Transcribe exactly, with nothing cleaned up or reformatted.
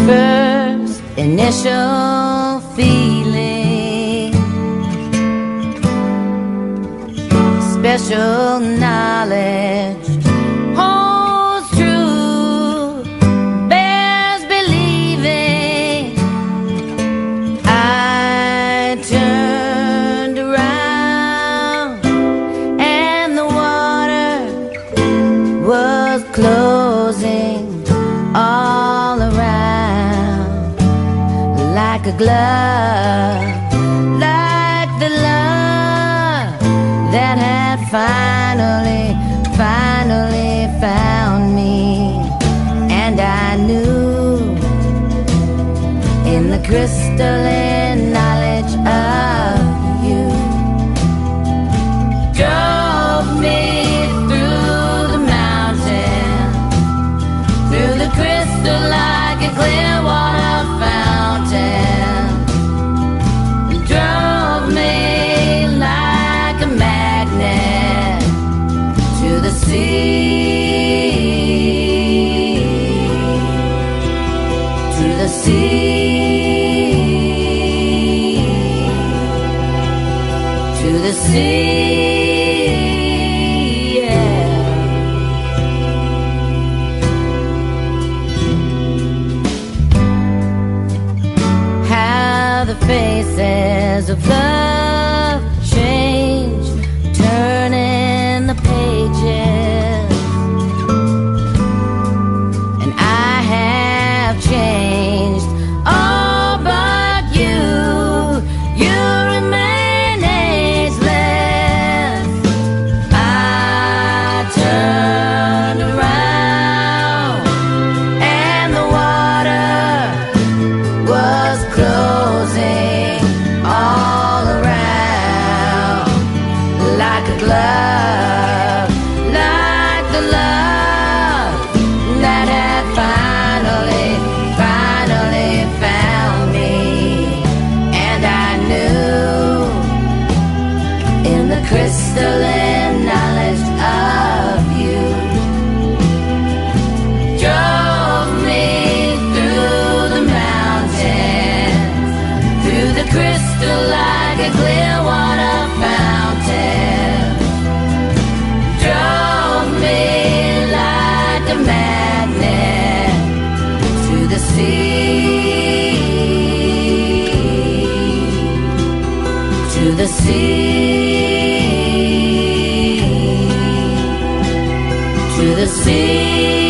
first initial feeling, special knowledge holds true, bears believing. I turned around and the water was closing all around, like a glove, like the love that had finally, finally found me. And I knew in the crystalline knowledge of you drove me through the mountain, through the crystal like a clear water fountain, drove me like a magnet to the sea, to the sea, to the sea, yeah. How the faces of love change, turning the pages, and I have changed, all but you. You remain ageless. I turned around and the water was closing all around, like a glove, like the love that had finally, finally found me. And I knew in the crystalline knowledge of you drove me through the mountains, through the crystal like a clear water fountain, drove me like a magnet to the sea, to the sea, to the sea.